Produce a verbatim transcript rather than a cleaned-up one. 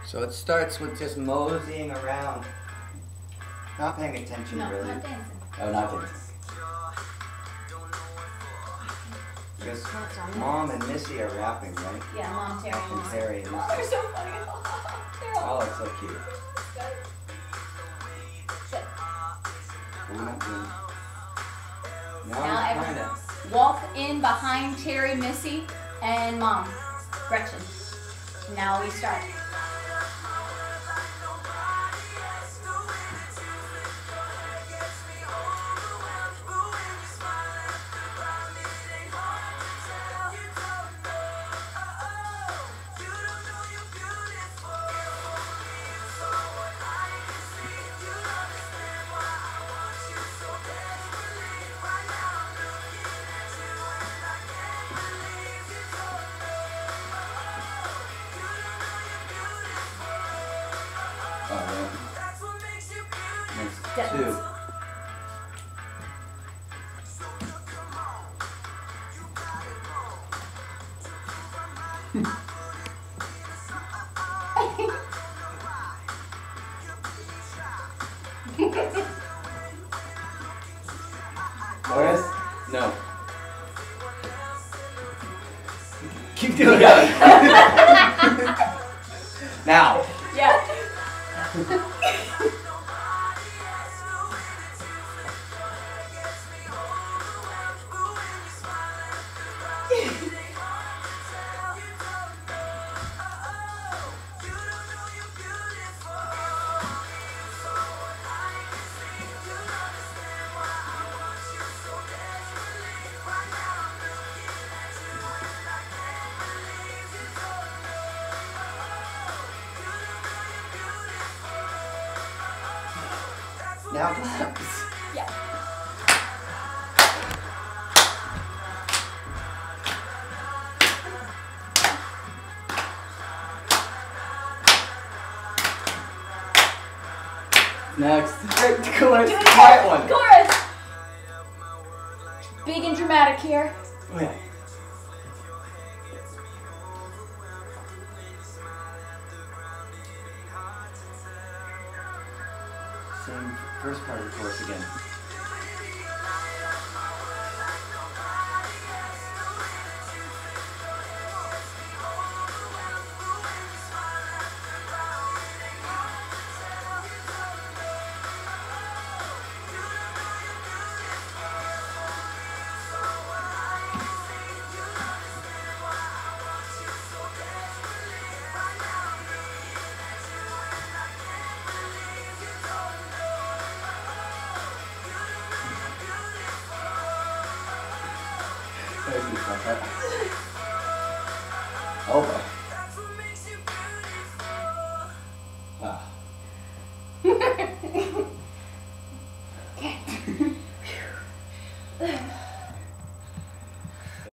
So it starts with just moseying around, not paying attention no, really. not dancing. Oh, not dancing. Because Mom and Missy are rapping, right? Yeah, Mom, Terry, and And Terry. Oh, they're so funny. They're all Oh, it's so cute. Good. But we're not doing. Now, Now I'm everyone kinda. walk in behind Terry, Missy, and Mom, Gretchen. Now we start. Oh, right. Next Devon. two. Chorus? No. Keep doing it. Now. Yeah. Now claps. Yeah. Next. Chorus. Do it Quiet again. one. Chorus. Big and dramatic here. Oh, yeah. Same first part of the chorus again. Oh,